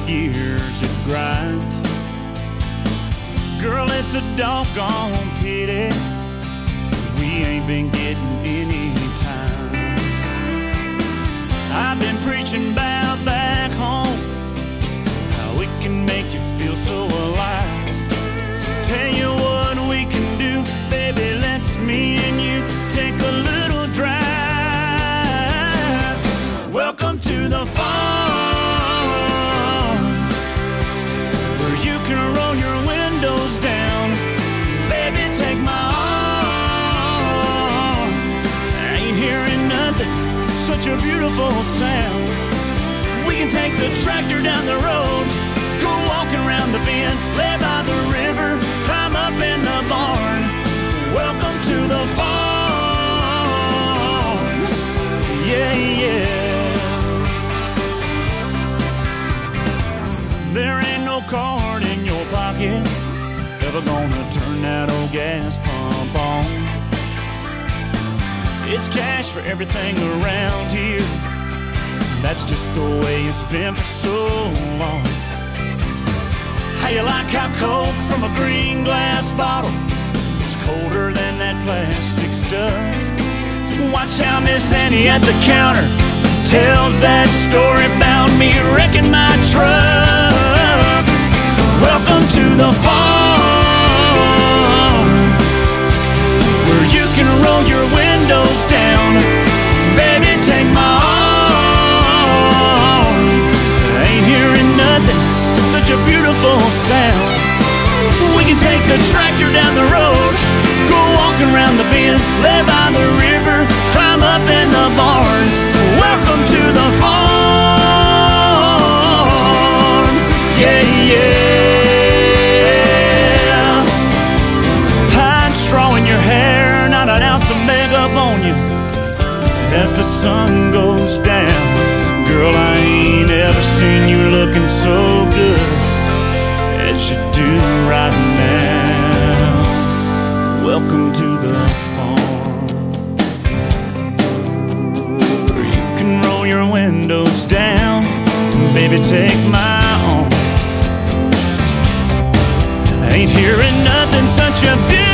years of grind. Girl, it's a doggone pity we ain't been getting any time. I've been preaching about back home, how it can make you feel so alive. Tell you what we can do, baby, let's me and you take a little drive. Welcome to the farm, where you can roll your windows down. Baby, take my arm. I ain't hearing nothing, such a beautiful sound. We can take the tractor down the road, go walking around the bend, lay by the river, climb up in the barn. Welcome to the farm, yeah, yeah. There ain't no card in your pocket ever gonna turn that old gas pump on. It's cash for everything around here, that's just the way it's been for so long. How you like how Coke from a green glass bottle is colder than that plastic stuff? Watch how Miss Annie at the counter tells that story about me wrecking my truck. Welcome to the farm, where you can roll your windows down. Baby, take my arm. I ain't hearing nothing, such a beautiful sound. We can take the tractor down the road, go walking around the bend, lay by the river, climb up in the barn. Welcome to the farm, yeah, yeah. Pine straw in your hair, not an ounce of makeup on you. As the sun goes down, girl, I ain't ever seen you looking so good as you do right now. Welcome to the farm, where you can roll your windows down. Baby, take my arm. I ain't hearing nothing, such a beautiful